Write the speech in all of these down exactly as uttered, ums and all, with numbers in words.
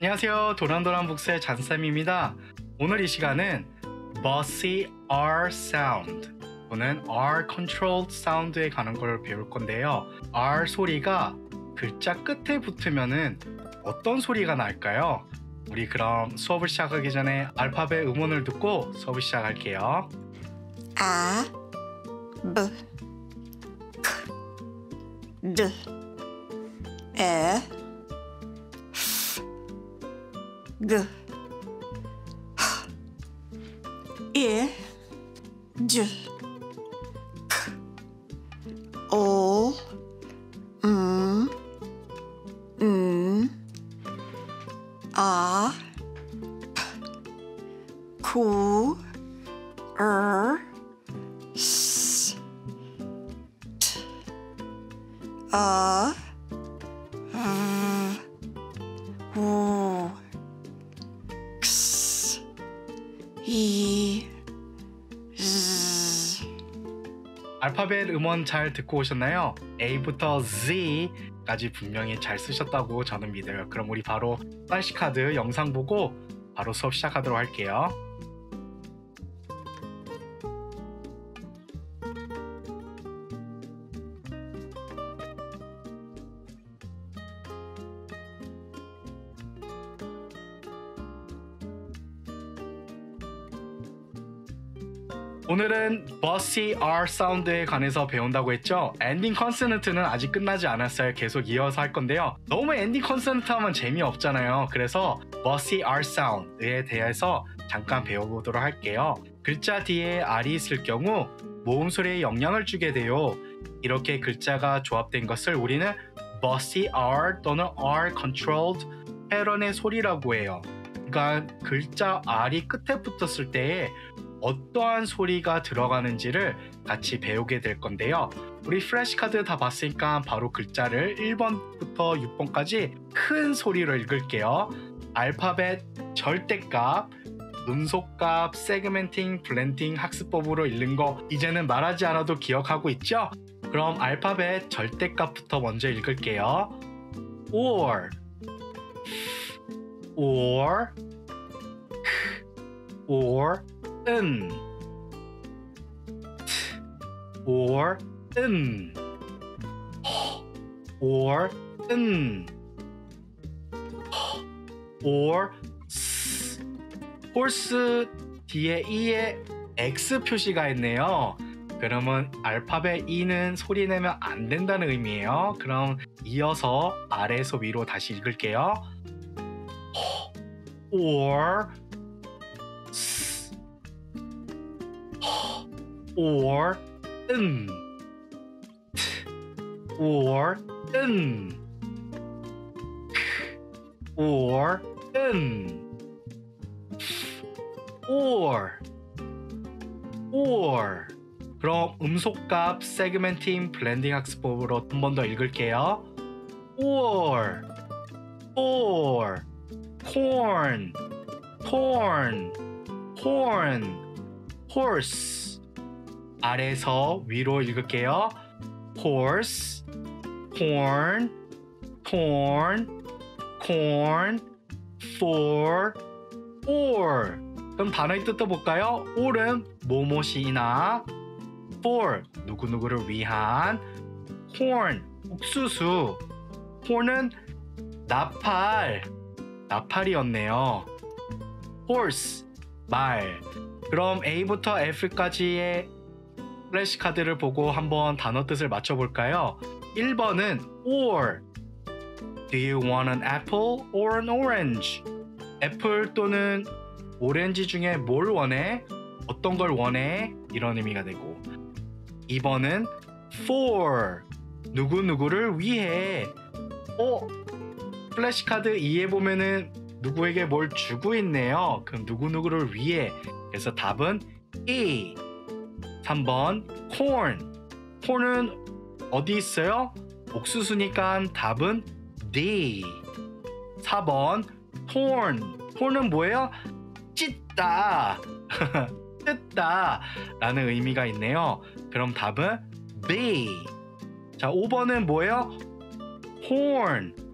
안녕하세요. 도란도란북스의 잔쌤입니다. 오늘 이 시간은 Bossy R Sound 또는 R Controlled Sound에 관한 걸 배울 건데요. R 소리가 글자 끝에 붙으면은 어떤 소리가 날까요? 우리 그럼 수업을 시작하기 전에 알파벳 음원을 듣고 수업을 시작할게요. A, B, K, D, E, F, G, H, I, J, K, O, M, N, A, P, Q, R, S, T, A, V, W, X, Y, Z. 알파벳 음원 잘 듣고 오셨나요? A부터 Z까지 분명히 잘 쓰셨다고 저는 믿어요. 그럼 우리 바로 플래시카드 영상 보고 바로 수업 시작하도록 할게요. 오늘은 Bossy R 사운드에 관해서 배운다고 했죠? 엔딩 컨소넌트는 아직 끝나지 않았어요. 계속 이어서 할 건데요. 너무 엔딩 컨소넌트 하면 재미없잖아요. 그래서 Bossy R 사운드에 대해서 잠깐 배워보도록 할게요. 글자 뒤에 R이 있을 경우 모음 소리에 영향을 주게 돼요. 이렇게 글자가 조합된 것을 우리는 Bossy R 또는 R Controlled 패런의 소리라고 해요. 그러니까 글자 R이 끝에 붙었을 때에 어떠한 소리가 들어가는지를 같이 배우게 될 건데요. 우리 플래시카드 다 봤으니까 바로 글자를 일 번부터 육 번까지 큰 소리로 읽을게요. 알파벳 절대값, 음속값, 세그멘팅, 블렌딩 학습법으로 읽는 거 이제는 말하지 않아도 기억하고 있죠? 그럼 알파벳 절대값부터 먼저 읽을게요. or, or, or, 은, or, 은, or, 은, or, 스. horse 뒤에 e에 X 표시가 있네요. 그러면 알파벳 E는 소리 내면 안 된다는 의미예요. 그럼 이어서 아래에서 위로 다시 읽을게요. or, or, 은, or, 은, or, 은, or, or. 그럼 음속값, 세그멘팅, 블렌딩 학습법으로 한 번 더 읽을게요. or, or, corn, torn, horn, horse. 아래에서 위로 읽을게요. horse, corn, torn, corn, for, or. 그럼 단어의 뜻도 볼까요? or은 뭐뭐시나, for 누구누구를 위한, corn 옥수수, horn은 나팔, 나팔이었네요. horse 말. 그럼 A부터 F까지의 플래시카드를 보고 한번 단어 뜻을 맞춰볼까요? 일 번은 or. Do you want an apple or an orange? 애플 또는 오렌지 중에 뭘 원해? 어떤 걸 원해? 이런 의미가 되고, 이 번은 for. 누구누구를 위해. 어? 플래시카드 이에 보면은 누구에게 뭘 주고 있네요. 그럼 누구누구를 위해. 그래서 답은 E. 삼 번 corn. corn은 어디 있어요? 옥수수니까 답은 D. 사 번 torn. torn은 뭐예요? 찢다, 뜯다 라는 의미가 있네요. 그럼 답은 B. 자, 오 번은 뭐예요? horn.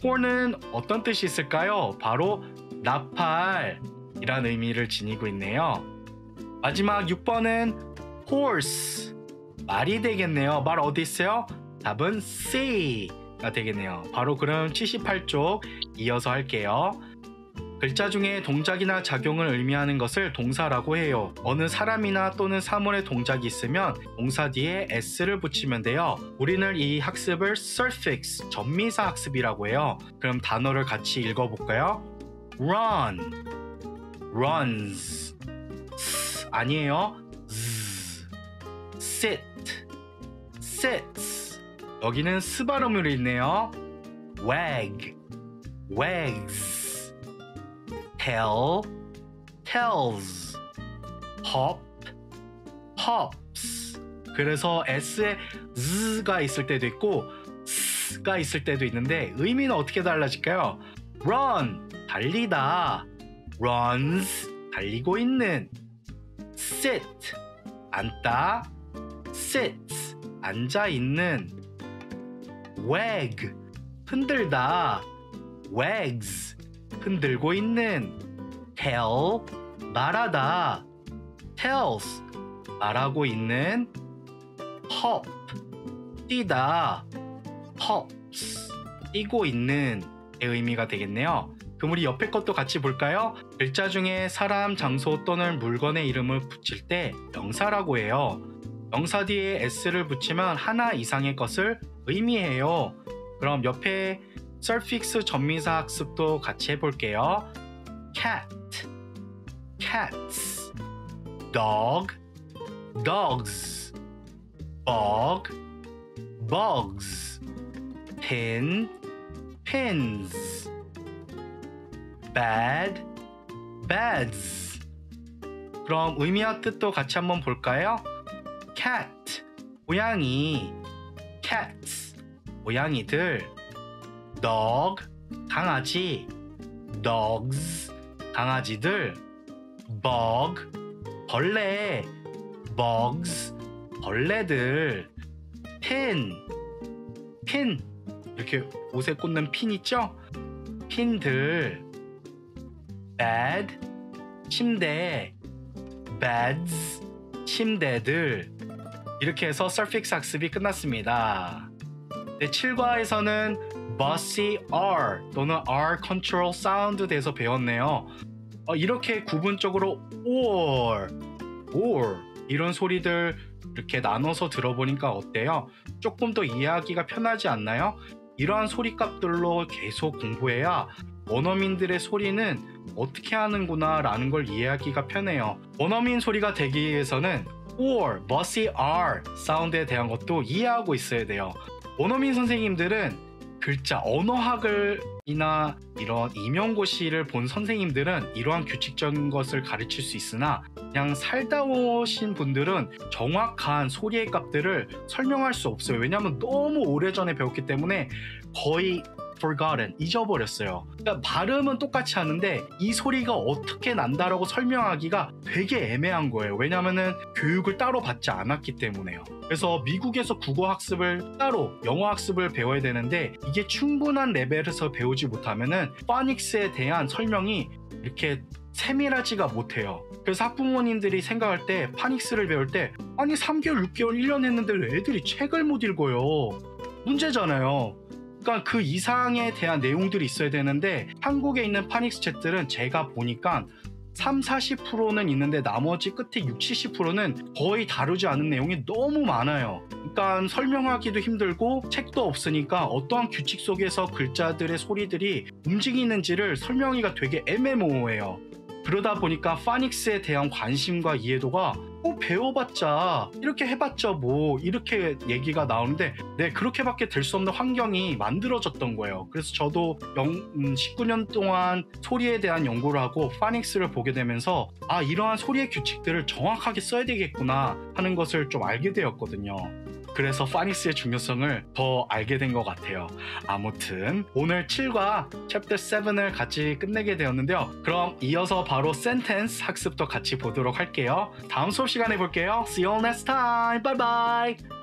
horn은 어떤 뜻이 있을까요? 바로 나팔이란 의미를 지니고 있네요. 마지막 육 번은 horse, 말이 되겠네요. 말 어디 있어요? 답은 C가 되겠네요. 바로 그럼 칠십팔 쪽 이어서 할게요. 글자 중에 동작이나 작용을 의미하는 것을 동사라고 해요. 어느 사람이나 또는 사물의 동작이 있으면 동사 뒤에 s를 붙이면 돼요. 우리는 이 학습을 suffix, 전미사 학습이라고 해요. 그럼 단어를 같이 읽어볼까요? run, runs, s, 아니에요. z, sit, sits. 여기는 스 발음으로 있네요. wag, wags. tell, tells, hop, hops. 그래서 s에 z가 있을 때도 있고 s가 있을 때도 있는데 의미는 어떻게 달라질까요? run, 달리다. runs, 달리고 있는. sit, 앉다. sits, 앉아 있는. wag, 흔들다. wags, 흔들고 있는. tell, 말하다. tells, 말하고 있는. hop, 뛰다. hops, 뛰고 있는 의 의미가 되겠네요. 그럼 우리 옆에 것도 같이 볼까요? 글자 중에 사람, 장소 또는 물건의 이름을 붙일 때 명사라고 해요. 명사 뒤에 s를 붙이면 하나 이상의 것을 의미해요. 그럼 옆에 suffix 전미사 학습도 같이 해볼게요. cat, cats, dog, dogs, bug, bugs, pin, pins, bad, bads. 그럼 의미와 뜻도 같이 한번 볼까요? cat, 고양이. cats, 고양이들. dog, 강아지. dogs, 강아지들. bug, 벌레. bugs, 벌레들. pin, pin, 이렇게 옷에 꽂는 핀 있죠? 핀들. bed, 침대. beds, 침대들. 이렇게 해서 suffix 학습이 끝났습니다. 네, 칠 과에서는 bossy R 또는 R control sound 대해서 배웠네요. 어, 이렇게 구분적으로 or, or 이런 소리들 이렇게 나눠서 들어보니까 어때요? 조금 더 이해하기가 편하지 않나요? 이러한 소리값들로 계속 공부해야 원어민들의 소리는 어떻게 하는구나 라는 걸 이해하기가 편해요. 원어민 소리가 되기 위해서는 or, bossy R 사운드에 대한 것도 이해하고 있어야 돼요. 원어민 선생님들은 글자, 언어학을이나 이런 임용고시를 본 선생님들은 이러한 규칙적인 것을 가르칠 수 있으나 그냥 살다 오신 분들은 정확한 소리의 값들을 설명할 수 없어요. 왜냐하면 너무 오래전에 배웠기 때문에 거의 forgotten, 잊어버렸어요. 그러니까 발음은 똑같이 하는데 이 소리가 어떻게 난다라고 설명하기가 되게 애매한 거예요. 왜냐하면 교육을 따로 받지 않았기 때문에요. 그래서 미국에서 국어 학습을 따로 영어 학습을 배워야 되는데 이게 충분한 레벨에서 배우지 못하면은 파닉스에 대한 설명이 이렇게 세밀하지가 못해요. 그래서 학부모님들이 생각할 때 파닉스를 배울 때 아니 삼 개월, 육 개월, 일 년 했는데 왜 애들이 책을 못 읽어요? 문제잖아요. 그러니까 그 이상에 대한 내용들이 있어야 되는데 한국에 있는 파닉스 책들은 제가 보니까 삼, 사십 퍼센트는 있는데 나머지 끝에 육, 칠십 퍼센트는 거의 다루지 않은 내용이 너무 많아요. 그러니까 설명하기도 힘들고 책도 없으니까 어떠한 규칙 속에서 글자들의 소리들이 움직이는지를 설명하기가 되게 애매모호해요. 그러다 보니까 파닉스에 대한 관심과 이해도가 어, 배워봤자 이렇게 해봤자 뭐 이렇게 얘기가 나오는데 네 그렇게밖에 될 수 없는 환경이 만들어졌던 거예요. 그래서 저도 영, 음, 십구 년 동안 소리에 대한 연구를 하고 파닉스를 보게 되면서 아 이러한 소리의 규칙들을 정확하게 써야 되겠구나 하는 것을 좀 알게 되었거든요. 그래서 파닉스의 중요성을 더 알게 된 것 같아요. 아무튼 오늘 칠과 챕터 칠을 같이 끝내게 되었는데요. 그럼 이어서 바로 센텐스 학습도 같이 보도록 할게요. 다음 수업 시간에 볼게요. See you all next time. Bye bye.